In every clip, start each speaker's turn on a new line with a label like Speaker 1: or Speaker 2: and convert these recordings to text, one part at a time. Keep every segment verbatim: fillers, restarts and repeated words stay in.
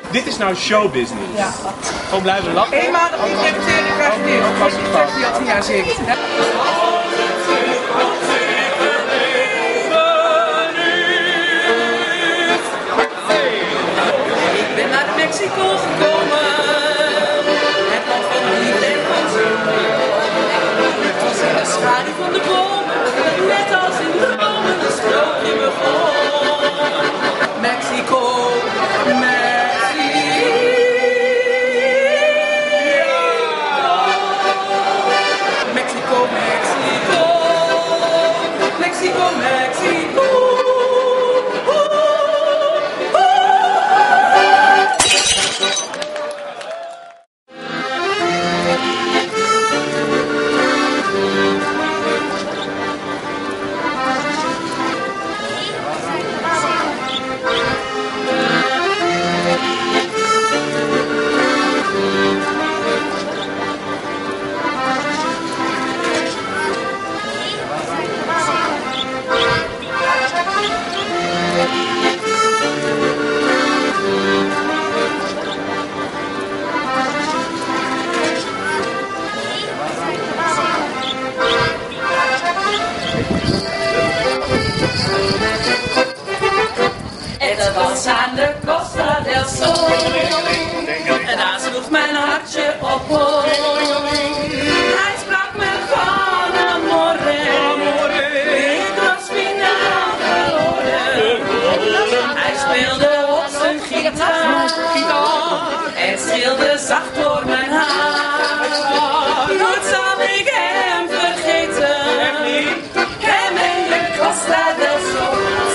Speaker 1: Dit is nou showbusiness.
Speaker 2: Ja.
Speaker 1: Gewoon blijven lachen.
Speaker 2: Eenmalig interpreteren, dan krijg je dit. Dat is een tekst die al tien jaar zingt. Ik ben naar Mexico gekomen. Het land van de liefde en van zon. Het was in de schaduw van de bomen. Net als in de bomen een sprookje begon. Mexico, Mexico. Mexico, Mexico. Het was aan de Costa del Sol. En daar sloeg mijn hartje op hol. Hij sprak me van amore. Ik was finaal verloren. Hij speelde op zijn gitaar. En streelde zacht door mijn haar. Nooit zal ik hem vergeten. Hem en de Costa del Sol.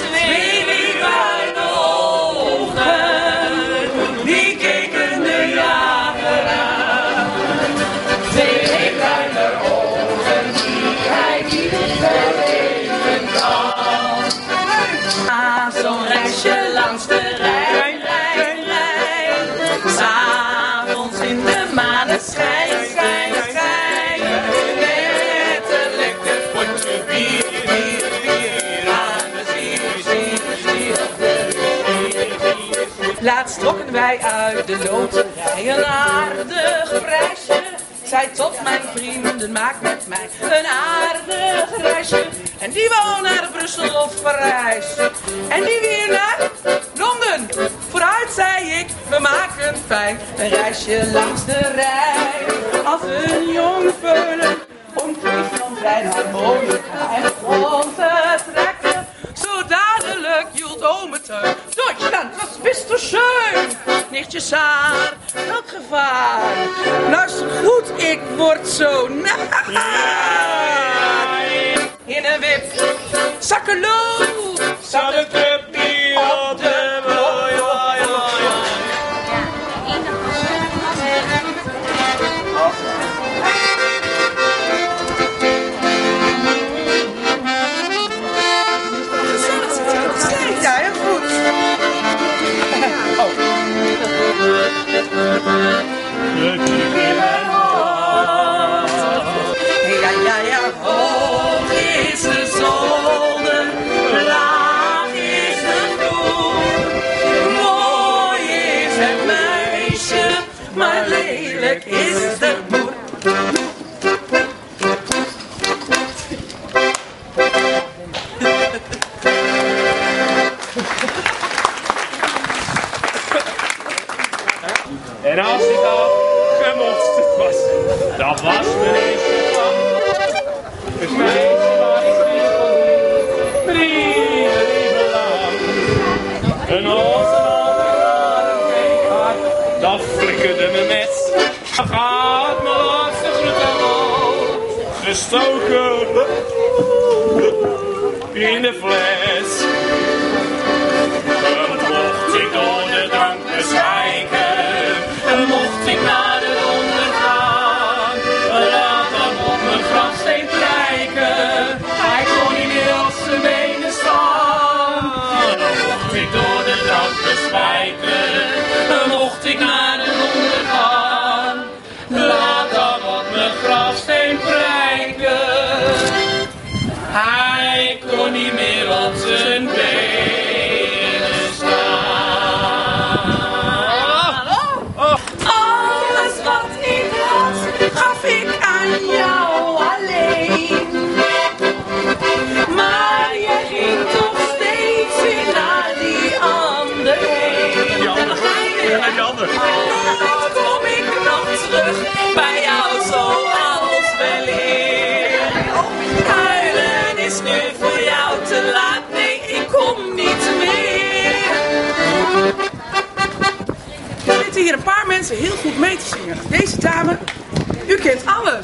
Speaker 2: Zo'n reisje langs de Rijn, Rijn, Rijn. S'avonds in de maneschijn, schijn, schijn. Met een lekker potje bier, bier, bier. Aan de zwier, zwier, zwier. Laatst trokken wij uit de loterij een aardig prijsje. Zij tot mijn vrienden, maak met mij een aardig reisje. En die wou naar Brussel of Parijs. En die weer naar Londen. Vooruit, zei ik, we maken fijn een reisje langs de Rijn. Als een jong veulen omkreeg van zijn harmonica en begon te trekken. Zo dadelijk hield ome Teun. Duitsland was best zo schön. Nichtje Saar, welk gevaar. Luister goed, ik word zo naar. In een wip, zakkeloo, zat het puppy op de boy. Ja, heel goed. Oh. Ja, ja, ja, hoog is de zolder, laag is de vloer. Mooi is het meisje, maar lelijk is de boer.
Speaker 1: En als dit al gemosterd was, dat was mijn eerste plan. Het meisje was niet van drie lieve lang. Een ozenalterade keekhart, dat flikkerde me met. Dan gaat mijn laatste groet aan op, gestoken in de fles. Dan mocht ik door de drank bezwijken, dan mocht ik naar de onder gaan. Laat hem op mijn grafsteen prijken, hij kon niet meer op zijn benen staan. Dan mocht ik door de drank bezwijken, dan mocht ik naar de onder gaan. Laat hem op mijn grafsteen prijken, hij kon niet meer op zijn benen staan.
Speaker 2: zitten hier een paar mensen heel goed mee te zingen. Deze dame, u kent alles.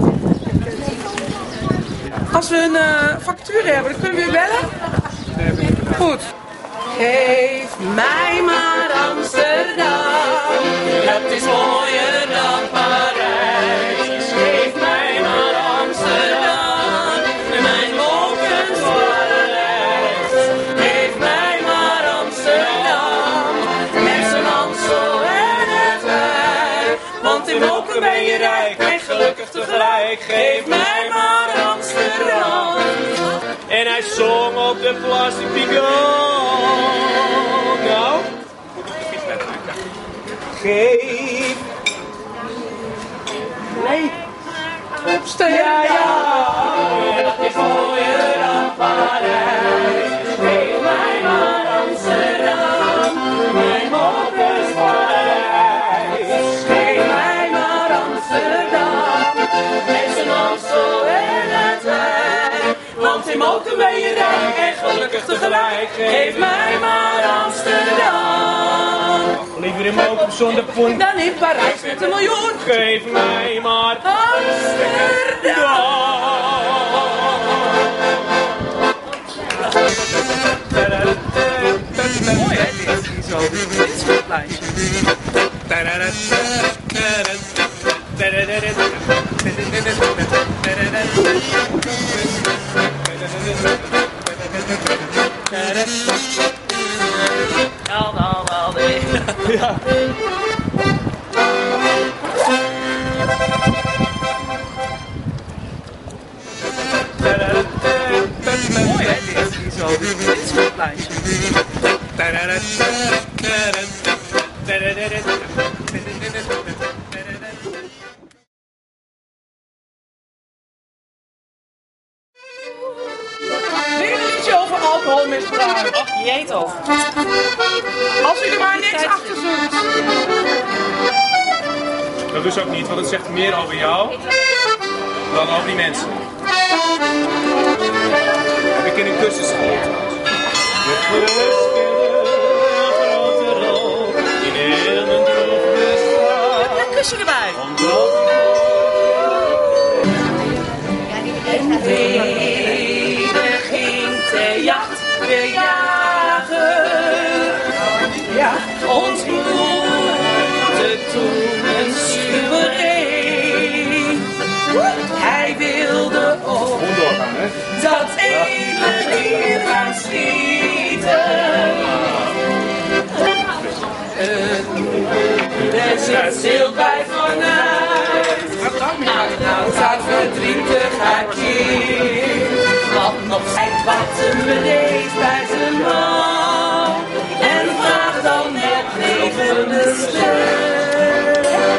Speaker 2: Als we een uh, factuur hebben, dan kunnen we u bellen? Goed. Geef mij maar Amsterdam, het is mooier dan Parijs. Geef mij maar Amsterdam, mijn wolkenparadijs. Geef mij maar Amsterdam, met zijn Amstel en het Rijk. Want in wolken ben je rijk en gelukkig tegelijk. Geef mij maar Amsterdam.
Speaker 1: En hij zong op de plastic pigon. Nou, geef.
Speaker 2: Nee. Amsterdam.
Speaker 1: Ja, ja, dat is mooier dan Parijs. Geef mij maar Amsterdam, mijn wolkenparadijs.
Speaker 2: Geef mij maar Amsterdam, met zijn Amstel en het Rijk. Want in Moken ben je rijk en gelukkig tegelijk. Geef mij maar Amsterdam.
Speaker 1: Liever in Mokum zonder pond
Speaker 2: Dan in Parijs met een miljoen.
Speaker 1: Geef mij maar
Speaker 2: Amsterdam. Mooi hè dit? Zo. Dit is een plaatje. Al, al, al, nee.
Speaker 1: Ja.
Speaker 2: Mooi hè dit? Zo. Dit is een plaatje. Weer een liedje over alcoholmisbruik.
Speaker 3: Ach, jeet toch.
Speaker 2: Als u er maar niks achter zoekt.
Speaker 1: Dat dus ook niet, want het zegt meer over jou dan over die mensen. Heb ik in een cursus geleerd. Je verrust een grote rol in heel mijn droef bestaan.
Speaker 3: Een kusje erbij.
Speaker 1: Omdat
Speaker 2: Weder ging de jacht, de jager, ja, ontmoette toen een schuwelree. Hij wilde op
Speaker 1: doorgaan, hè?
Speaker 2: dat edele dier gaan schieten. En ze zilt bij vanuit. Nou staat verdrietigheid hier. Wat nog zijt wat hem bedeed bij zijn man. En vraag dan met levende stem.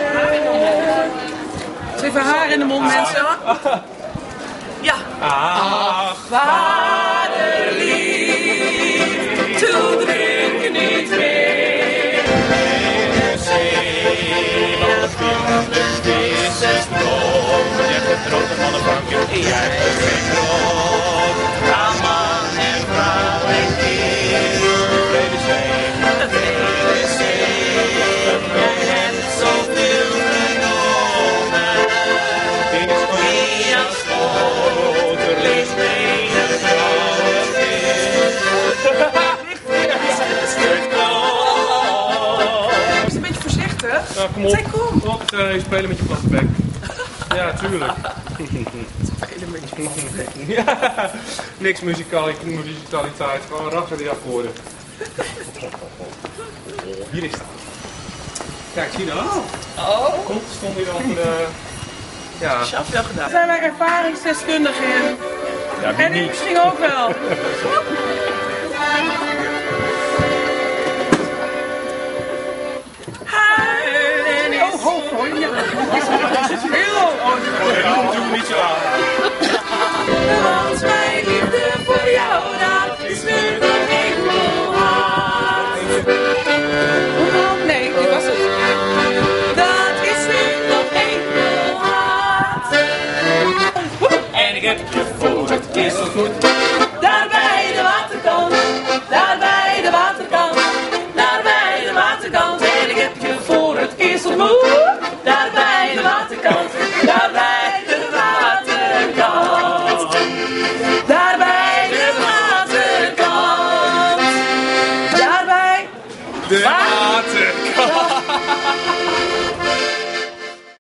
Speaker 2: Even haar in de mond, mensen. Ja.
Speaker 1: Ach,
Speaker 2: Vaderlief, toe drink niet meer.
Speaker 1: de zee, want de vuurlijk is het droom. Je hebt het grote van de bank, jij hebt geen groot. Aan man en vrouw en kind, de vrede zee, de vrede zee. Jij hebt zoveel genomen, die is niet als groter ligt mee de vrouwen kind.
Speaker 2: Is een beetje voorzichtig?
Speaker 1: Nou, kom op.
Speaker 2: Zeg, kom.
Speaker 1: Op, uh, spelen met je platte bek. Ja, tuurlijk.
Speaker 2: Spelen met je platte.
Speaker 1: Ja, niks muzikaal, musicaliteit, gewoon rassen die akkoorden. Hier is het. Kijk, zie je dat?
Speaker 2: Oh.
Speaker 1: Komt, stond hier dan uh, ja.
Speaker 2: Schaf wel gedaan. Zijn wij ervaringsdeskundigen in?
Speaker 1: Ja, wie
Speaker 2: En u
Speaker 1: niet?
Speaker 2: misschien ook wel. Hi. Oh, ho, ho, ja. Heel.
Speaker 1: Oh, doe niet zo aan.
Speaker 2: Want mijn liefde voor jou, dat is nu nog enkelhaat. Oh, nee, dit was het. Dat is nu nog enkelhaat.
Speaker 1: En ik heb je voor het eerst ontmoet.
Speaker 2: Daar bij de wacht.
Speaker 3: De waterkant.